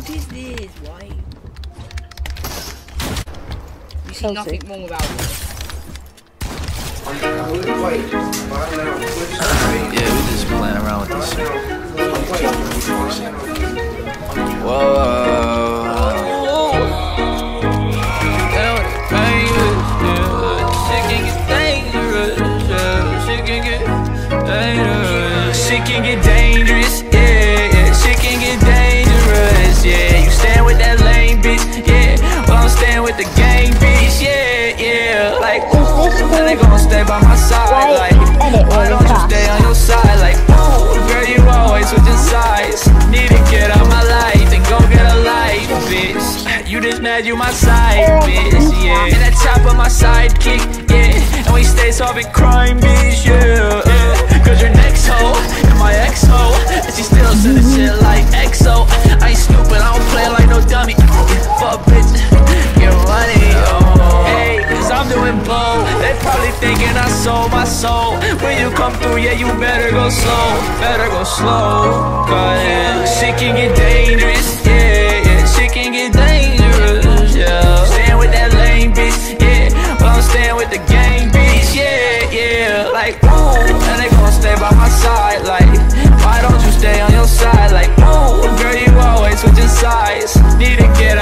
What is this? Why? You see nothing wrong with Alvin. Yeah, we just playing around with this shit. Whoa. Shit can get dangerous, yeah. Shit can get dangerous, yeah. You stand with that lame bitch, yeah. Well, I'm staying with the gang bitch, yeah. Like, ooh, and they gon' stay by my side, like, why don't you stay on your side? Like, ooh, girl, you always switching sides. Need to get out my life and go get a life, bitch. You just mad, you my side, bitch, yeah. And that top of my sidekick, yeah. And we stay solving crime, bitch, yeah. Cause your next hoe and my ex-hoe, and she still sending shit like EXO. I ain't stupid, I don't play like no dummy. Fuck bitch, get money, oh. Hey, cause I'm doing blow. They probably thinking I sold my soul. When you come through, yeah, you better go slow. Better go slow, cause shit can get dangerous, yeah. Shit can get dangerous, yeah. Staying with that lame bitch, yeah. Well, I'm staying with the gang bitch, yeah. Like, ooh, and they gon' stay by my side, like, why don't you stay on your side? Like, ooh, girl, you always switching sides. Need to get